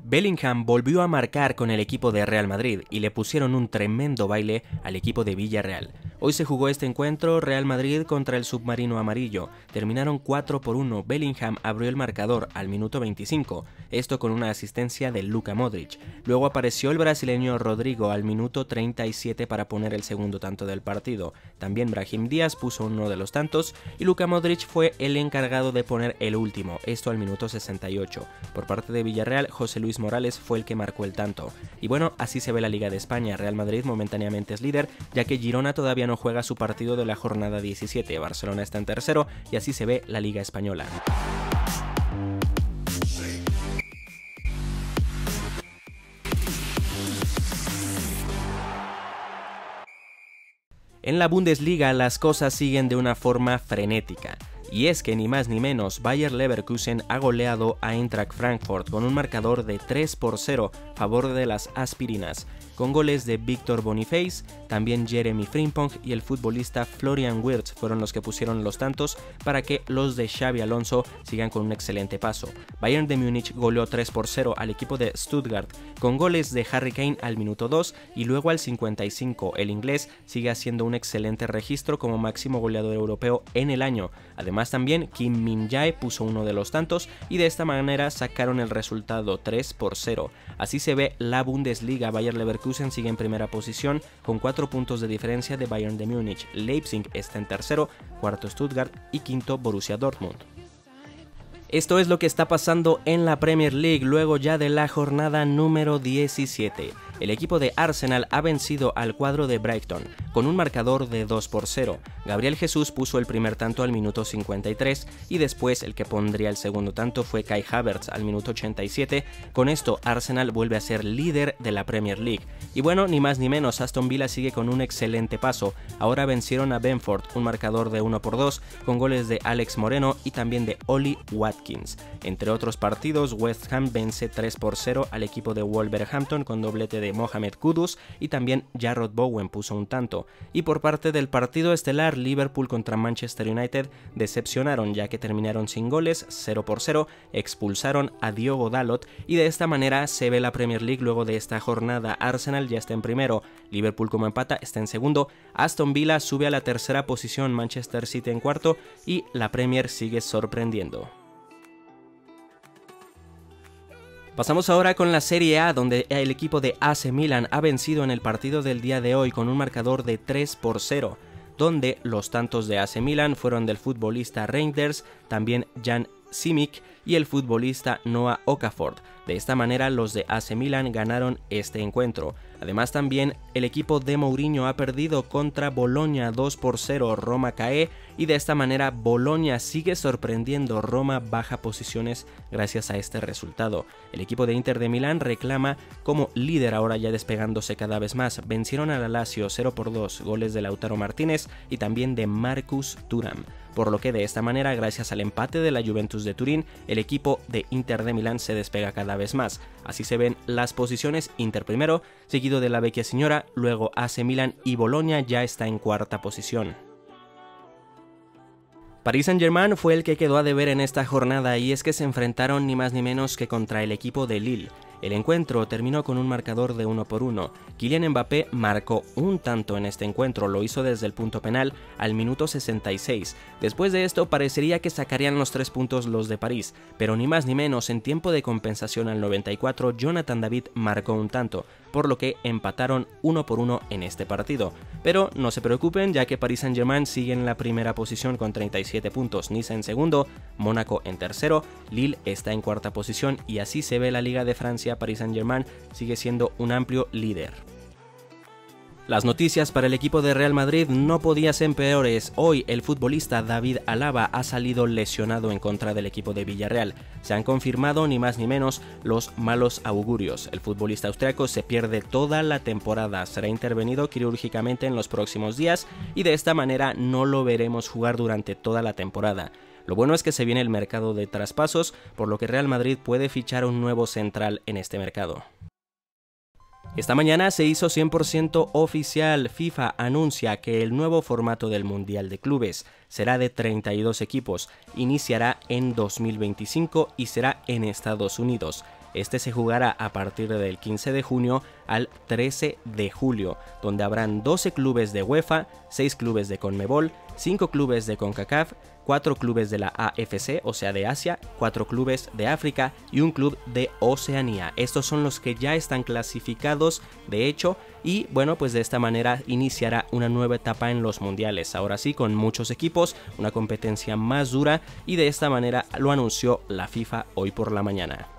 Bellingham volvió a marcar con el equipo de Real Madrid y le pusieron un tremendo baile al equipo de Villarreal. Hoy se jugó este encuentro Real Madrid contra el submarino amarillo. Terminaron 4-1. Bellingham abrió el marcador al minuto 25, esto con una asistencia de Luka Modric. Luego apareció el brasileño Rodrigo al minuto 37 para poner el segundo tanto del partido. También Brahim Díaz puso uno de los tantos y Luka Modric fue el encargado de poner el último, esto al minuto 68. Por parte de Villarreal, José Luis Morales fue el que marcó el tanto. Y bueno, así se ve la Liga de España. Real Madrid momentáneamente es líder, ya que Girona todavía no juega su partido de la jornada 17. Barcelona está en tercero y así se ve la Liga Española. En la Bundesliga las cosas siguen de una forma frenética. Y es que ni más ni menos, Bayer Leverkusen ha goleado a Eintracht Frankfurt con un marcador de 3-0 a favor de las aspirinas, con goles de Victor Boniface, también Jeremy Frimpong y el futbolista Florian Wirtz fueron los que pusieron los tantos para que los de Xabi Alonso sigan con un excelente paso. Bayern de Múnich goleó 3-0 al equipo de Stuttgart, con goles de Harry Kane al minuto 2 y luego al 55. El inglés sigue haciendo un excelente registro como máximo goleador europeo en el año. Además también Kim Min-jae puso uno de los tantos y de esta manera sacaron el resultado 3-0. Así se ve la Bundesliga. Bayer Leverkusen sigue en primera posición con 4 puntos de diferencia de Bayern de Múnich. Leipzig está en tercero, cuarto Stuttgart y quinto Borussia Dortmund. Esto es lo que está pasando en la Premier League luego ya de la jornada número 17. El equipo de Arsenal ha vencido al cuadro de Brighton con un marcador de 2-0. Gabriel Jesús puso el primer tanto al minuto 53 y después el que pondría el segundo tanto fue Kai Havertz al minuto 87. Con esto Arsenal vuelve a ser líder de la Premier League. Y bueno, ni más ni menos, Aston Villa sigue con un excelente paso. Ahora vencieron a Brentford, un marcador de 1-2 con goles de Alex Moreno y también de Oli Watkins. Entre otros partidos, West Ham vence 3-0 al equipo de Wolverhampton con doblete de Mohamed Kudus y también Jarrod Bowen puso un tanto. Y por parte del partido estelar, Liverpool contra Manchester United decepcionaron ya que terminaron sin goles, 0-0, expulsaron a Diogo Dalot y de esta manera se ve la Premier League luego de esta jornada. Arsenal ya está en primero, Liverpool como empata está en segundo, Aston Villa sube a la tercera posición, Manchester City en cuarto y la Premier sigue sorprendiendo. Pasamos ahora con la Serie A, donde el equipo de AC Milan ha vencido en el partido del día de hoy con un marcador de 3-0, donde los tantos de AC Milan fueron del futbolista Reinders, también Jan Simic y el futbolista Noah Okafor. De esta manera los de AC Milan ganaron este encuentro. Además también el equipo de Mourinho ha perdido contra Bolonia 2-0, Roma cae y de esta manera Bolonia sigue sorprendiendo, Roma baja posiciones gracias a este resultado. El equipo de Inter de Milán reclama como líder ahora ya despegándose cada vez más. Vencieron a la Lazio 0-2, goles de Lautaro Martínez y también de Marcus Thuram. Por lo que de esta manera, gracias al empate de la Juventus de Turín, el equipo de Inter de Milán se despega cada vez más. Así se ven las posiciones: Inter primero, seguido de la Vecchia Signora, luego AC Milan y Bolonia ya está en cuarta posición. Paris Saint-Germain fue el que quedó a deber en esta jornada y es que se enfrentaron ni más ni menos que contra el equipo de Lille. El encuentro terminó con un marcador de 1-1. Kylian Mbappé marcó un tanto en este encuentro, lo hizo desde el punto penal al minuto 66. Después de esto parecería que sacarían los 3 puntos los de París, pero ni más ni menos, en tiempo de compensación al 94, Jonathan David marcó un tanto, por lo que empataron 1-1 en este partido. Pero no se preocupen, ya que Paris Saint-Germain sigue en la primera posición con 37 puntos, Niza en segundo, Mónaco en tercero, Lille está en cuarta posición y así se ve la Liga de Francia. Paris Saint-Germain sigue siendo un amplio líder. Las noticias para el equipo de Real Madrid no podían ser peores. Hoy el futbolista David Alaba ha salido lesionado en contra del equipo de Villarreal. Se han confirmado ni más ni menos los malos augurios. El futbolista austriaco se pierde toda la temporada, será intervenido quirúrgicamente en los próximos días y de esta manera no lo veremos jugar durante toda la temporada. Lo bueno es que se viene el mercado de traspasos, por lo que Real Madrid puede fichar un nuevo central en este mercado. Esta mañana se hizo 100% oficial. FIFA anuncia que el nuevo formato del Mundial de Clubes será de 32 equipos, iniciará en 2025 y será en Estados Unidos. Este se jugará a partir del 15 de junio al 13 de julio, donde habrán 12 clubes de UEFA, 6 clubes de CONMEBOL, 5 clubes de CONCACAF, 4 clubes de la AFC, o sea de Asia, 4 clubes de África y un club de Oceanía. Estos son los que ya están clasificados, de hecho, y bueno, pues de esta manera iniciará una nueva etapa en los mundiales. Ahora sí, con muchos equipos, una competencia más dura, y de esta manera lo anunció la FIFA hoy por la mañana.